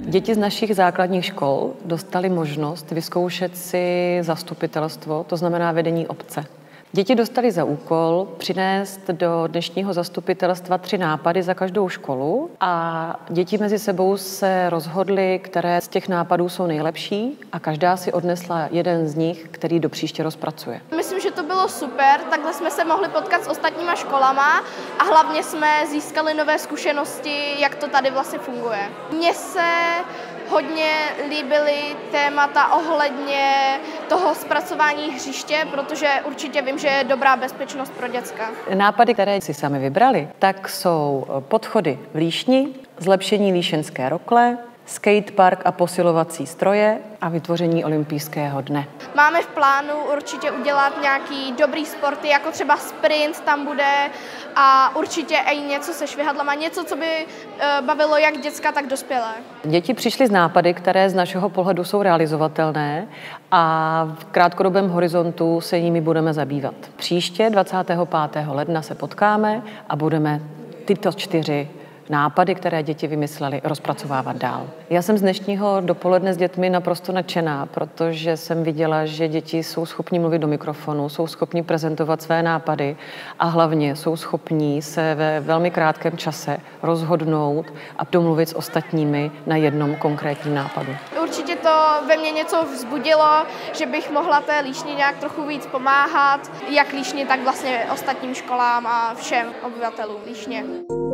Děti z našich základních škol dostaly možnost vyzkoušet si zastupitelstvo, to znamená vedení obce. Děti dostaly za úkol přinést do dnešního zastupitelstva 3 nápady za každou školu a děti mezi sebou se rozhodly, které z těch nápadů jsou nejlepší a každá si odnesla jeden z nich, který do příště rozpracuje. Myslím, že to bylo super, takhle jsme se mohli potkat s ostatníma školama a hlavně jsme získali nové zkušenosti, jak to tady vlastně funguje. Mně se hodně líbily témata ohledně toho zpracování hřiště, protože určitě vím, že je dobrá bezpečnost pro děcka. Nápady, které si sami vybrali, tak jsou podchody v Líšni, zlepšení líšenské rokle, skatepark a posilovací stroje a vytvoření olympijského dne. Máme v plánu určitě udělat nějaký dobrý sporty, jako třeba sprint tam bude a určitě i něco se švihadlama, něco, co by bavilo jak děcka, tak dospělé. Děti přišly z nápady, které z našeho pohledu jsou realizovatelné a v krátkodobém horizontu se jimi budeme zabývat. Příště 25. ledna se potkáme a budeme tyto 4 nápady, které děti vymyslely, rozpracovávat dál. Já jsem z dnešního dopoledne s dětmi naprosto nadšená, protože jsem viděla, že děti jsou schopni mluvit do mikrofonu, jsou schopni prezentovat své nápady a hlavně jsou schopní se ve velmi krátkém čase rozhodnout a domluvit s ostatními na jednom konkrétním nápadu. Určitě to ve mně něco vzbudilo, že bych mohla té Líšni nějak trochu víc pomáhat, jak Líšni, tak vlastně ostatním školám a všem obyvatelům Líšně.